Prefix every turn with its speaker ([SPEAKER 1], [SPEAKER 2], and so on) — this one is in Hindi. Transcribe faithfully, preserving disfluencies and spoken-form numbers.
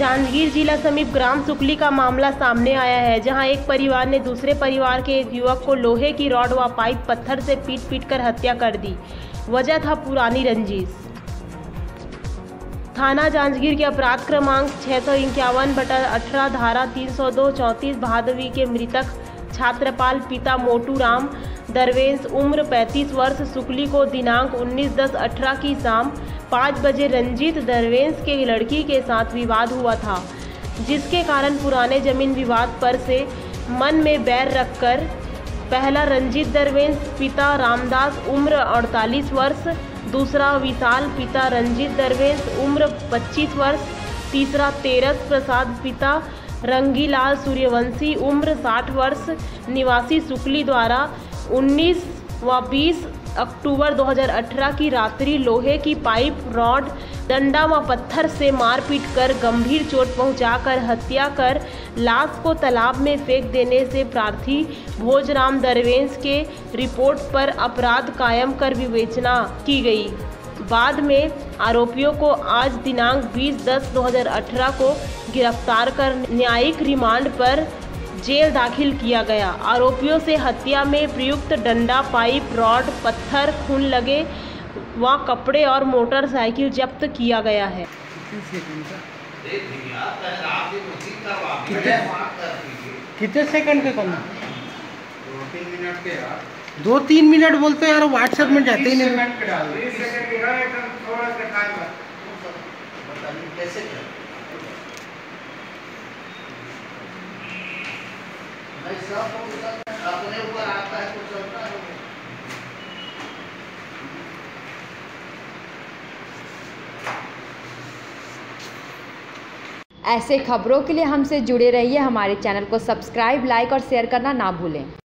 [SPEAKER 1] जांजगीर जिला समीप ग्राम सुकली का मामला सामने आया है, जहां एक परिवार ने दूसरे परिवार के एक युवक को लोहे की रॉड व पाइप पत्थर से पीट पीट कर हत्या कर दी। वजह था पुरानी रंजिश। थाना जांजगीर के अपराध क्रमांक छः सौ इक्यावन बटा अठारह धारा तीन सौ दो चौंतीस भादवी के मृतक छात्रपाल पिता मोटू राम दरवेश उम्र पैंतीस वर्ष सुकली को दिनांक उन्नीस दस अठारह की शाम पाँच बजे रंजीत दरवेश के लड़की के साथ विवाद हुआ था, जिसके कारण पुराने जमीन विवाद पर से मन में बैर रखकर पहला रंजीत दरवेश पिता रामदास उम्र अड़तालीस वर्ष, दूसरा विशाल पिता रंजीत दरवेश उम्र पच्चीस वर्ष, तीसरा तेरस प्रसाद पिता रंगीलाल सूर्यवंशी उम्र साठ वर्ष निवासी सुकली द्वारा उन्नीस व बीस अक्टूबर दो हज़ार अठारह की रात्रि लोहे की पाइप, रॉड, डंडा व पत्थर से मारपीट कर गंभीर चोट पहुंचाकर हत्या कर लाश को तालाब में फेंक देने से प्रार्थी भोजराम दरवेश के रिपोर्ट पर अपराध कायम कर विवेचना की गई। बाद में आरोपियों को आज दिनांक बीस दस दो हज़ार अठारह को गिरफ्तार कर न्यायिक रिमांड पर जेल दाखिल किया गया। आरोपियों से हत्या में प्रयुक्त डंडा, पाइप, रॉड, पत्थर, खून लगे व कपड़े और मोटरसाइकिल जब्त किया गया है।
[SPEAKER 2] कितने सेकंड के करना? दो तीन मिनट बोलते यार, व्हाट्सएप में जाते ही नहीं।
[SPEAKER 3] अपने ऊपर आता है कुछ चलता है।
[SPEAKER 4] ऐसे खबरों के लिए हमसे जुड़े रहिए। हमारे चैनल को सब्सक्राइब, लाइक और शेयर करना ना भूलें।